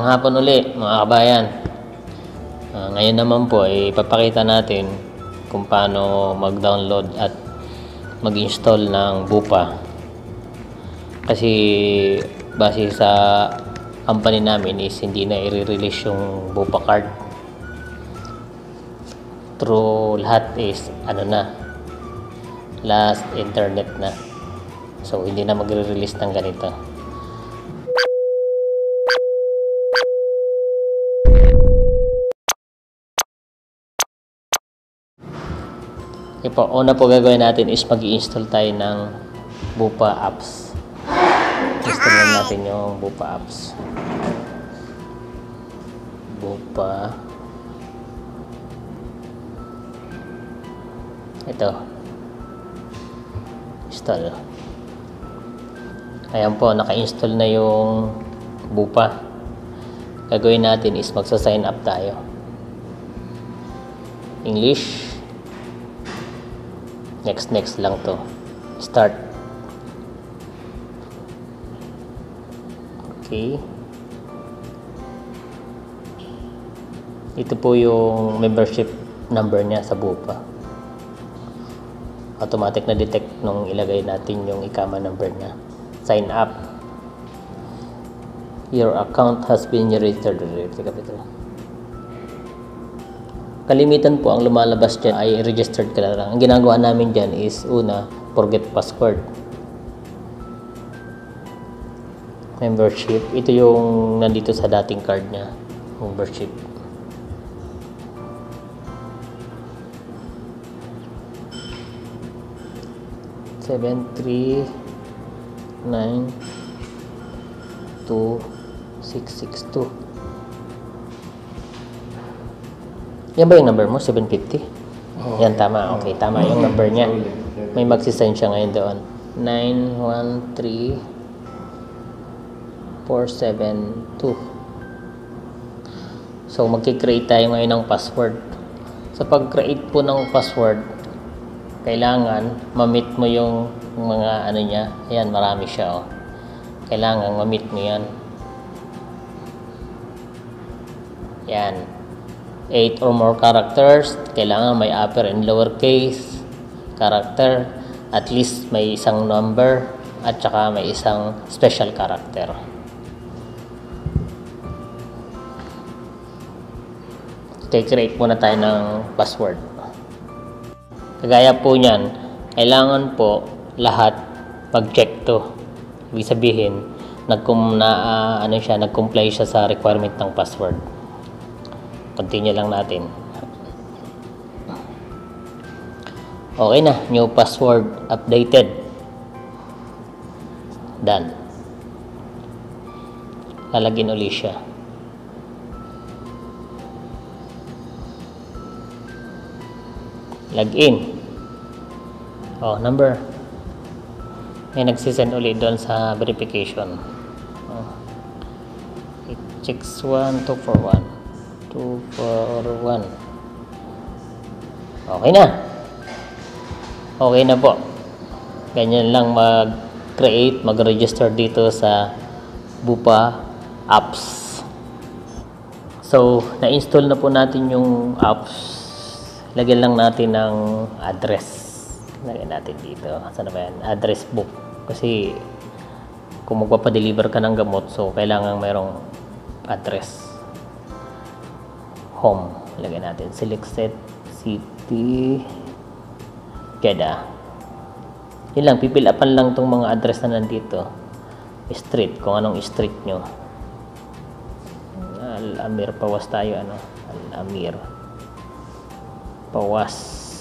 Magandang hapon uli mga kabayan. Ngayon naman po ay ipapakita natin kung paano mag-download at mag-install ng Bupa. Kasi base sa company namin is hindi na i-release yung Bupa card. Through lahat is last internet na. So hindi na magre-release ng ganito. Okay po, una po gagawin natin is mag-i-install tayo ng Bupa apps. Install lang natin yung Bupa apps. Bupa. Ito. Install. Ayan po, naka-install na yung Bupa. Gagawin natin is magsa-sign up tayo. English. Next lang to. Start. Okay. Ito po yung membership number niya sa Bupa. Automatic na detect nung ilagay natin yung ikama number niya. Sign up. Your account has been registered. Kalimitan po ang lumalabas dyan ay registered ka lang. Ang ginagawa namin dyan is una, forget password. Membership. Ito yung nandito sa dating card niya. Membership. Seven, 3, 9, 2, 6, 6, 2. Yan ba yung number mo? 750? Yan, tama. Okay, tama yung number niya. May magsisend siya ngayon doon. 913472. So, magkikreate tayo ngayon ng password. Sa pag-create po ng password, kailangan ma-meet mo yung mga niya. Ayan, marami siya. Kailangan ma-meet mo yan. Yan. 8 or more characters, kailangan may upper and lower case character, at least may isang number at saka may isang special character. Create muna tayo ng password. Kagaya po niyan, kailangan po lahat pag-check to. Ibig sabihin, nag-comply siya sa requirement ng password. Continue lang natin. Okay na. New password updated. Done. Lalagyan ulit siya. Login. Number. May nagsisend ulit doon sa verification. It checks 1241. 241. Okay na. Okay na po. Ganyan lang mag-create, mag-register dito sa Bupa apps. So, na-install na po natin yung apps. Lagyan lang natin ng address. Lagyan natin dito. Saan ba yan? Address book. Kasi kung magpapadeliver ka ng gamot, so kailangan mayroong address. Home. Lagyan natin. Select set. City. Jeddah. Yun lang. Pipil upan lang tong mga address na nandito. Street. Kung anong street nyo. Al-Amir. Pawas tayo. Al-Amir. Pawas.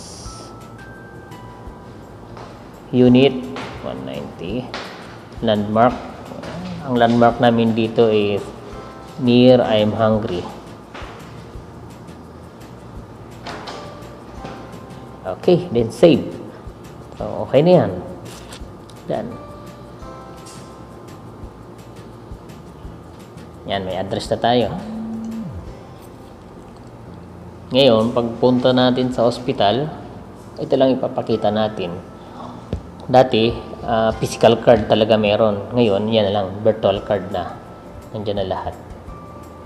Unit. 190. Landmark. Ang landmark namin dito is near I'm Hungry. Okay, then save. So, okay na yan. Done. Yan, may address na tayo. Ngayon, pagpunta natin sa hospital, ito lang ipapakita natin. Dati, physical card talaga meron. Ngayon, yan na lang, virtual card na. Nandiyan na lahat.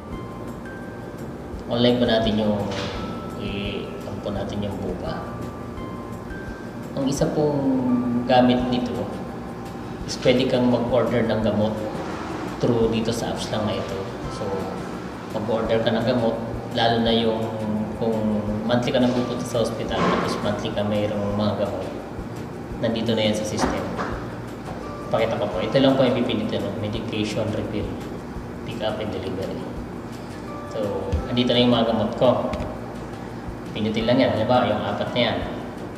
online ba natin yung i-ampo natin yung bupa. Ang isa pong gamit nito is pwede kang mag-order ng gamot through dito sa apps lang na ito. So, mag-order ka ng gamot, lalo na yung kung monthly ka na pupunta sa hospital, tapos monthly ka mayroong mga gamot, nandito na yan sa system. Pakita ko po. Ito lang po yung pipilitin, medication refill, pick up and delivery. So, nandito na yung mga gamot ko. Pinitin lang yan. Halimbawa, yung 4 na yan.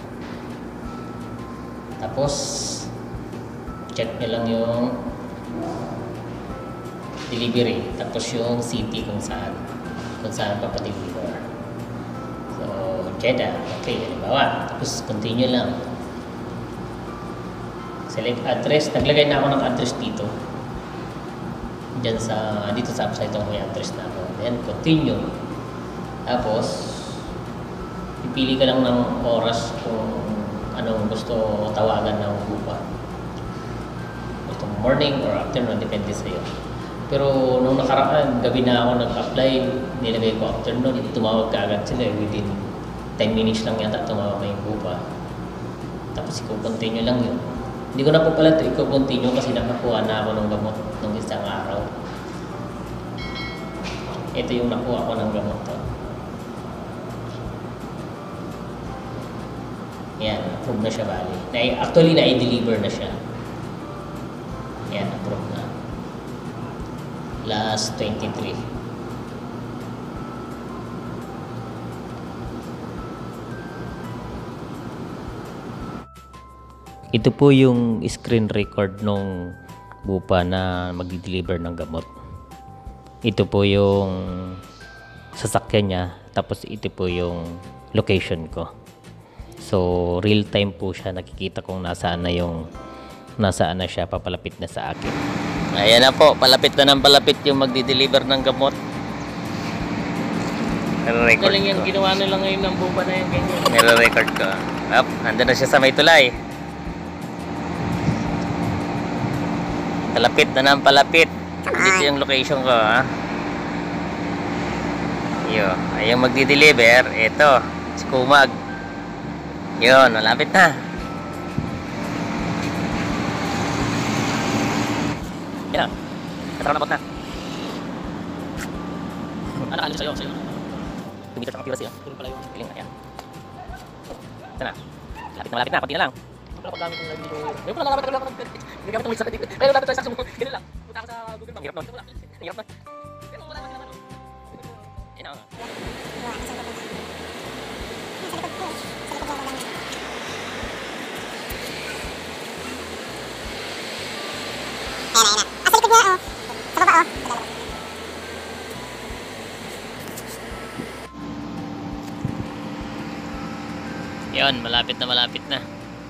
Tapos, check nyo lang yung delivery. Tapos yung city kung saan papadeliver. So, Jeddah. Okay, halimbawa. Tapos, continue lang. Select address. Naglagay na ako ng address dito. Dito sa website ko may address na ako. Then, continue. Tapos, pipili ka lang ng oras kung anong gusto tawagan ng bupa. Gusto morning or afternoon, depende sa'yo. Pero nung nakaraan, gabi na ako nag-apply, nilagay ko afternoon, tumawag ka agad sila. Within 10 minutes lang yata tumawag na yung bupa. Tapos i-continue lang yun. Hindi ko na po pala ito i-continue kasi nakakuha na ako ng gamot nung isang araw. Ito yung nakuha ko ng gamot to. Yan, approve na siya bali. Actually, na-deliver na siya. Yan, approve na. Last 23. Ito po yung screen record nung bupa na mag-deliver ng gamot. Ito po yung sasakyan niya, tapos ito po yung location ko. So, real time po siya, nakikita kung nasaan na siya, papalapit na sa akin. Ayan na po, palapit na ng palapit yung magdi-deliver ng gamot. Nire-record ko. Yung ginawa nila ngayon ng bupa na yung ganyan. Nire-record ko. Nandun na siya sa may tulay. Palapit na ng palapit. Dito yung location ko, ha. Ayun magdi-deliver. Ito, si Kumag. Yun, malapit na. Yan na. Katarang na. Ano sa'yo? Tumitas ang pira siya. Puro pala yung piling na yan. Ito na. Malapit na. Kunti na lang. Wala pag gamit ng live dito. May pala naman talaga. May gamit ng website dito. May gamit tayo sa sumo. Ganun lang. Punta ka sa Google. Ang hirap nun. Ang hirap nun. Pero wala naman naman. Yan na. Yun, malapit na.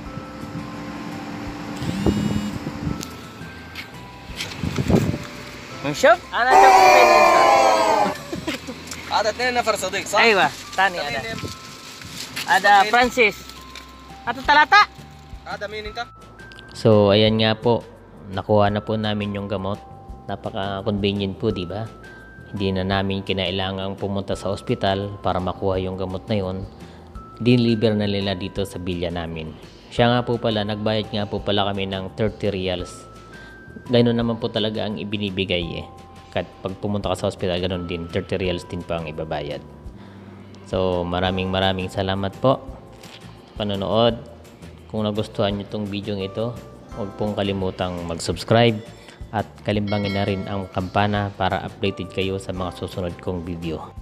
Shop? Ana shop pensa. هذا اثنين نفر صديق صح؟ ايوه ثاني ada Francis. Ato talata. هذا مين انت؟ So, ayan nga po. Nakuha na po namin yung gamot. Napaka-convenient po, di ba? Hindi na namin kinailangang pumunta sa ospital para makuha yung gamot na yun. Deliver na nila dito sa bilya namin. Siya nga po pala, nagbayad nga po pala kami ng 30 reals. Ganoon naman po talaga ang ibinibigay eh. Kahit pag pumunta ka sa ospital, ganoon din. 30 reals din po ang ibabayad. So, maraming salamat po sa panonood. Kung nagustuhan nyo itong video ito, huwag pong kalimutang mag-subscribe at kalimbangin na rin ang kampana para updated kayo sa mga susunod kong video.